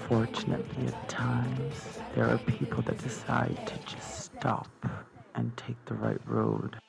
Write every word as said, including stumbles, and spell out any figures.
Unfortunately, at times, there are people that decide to just stop and take the right road.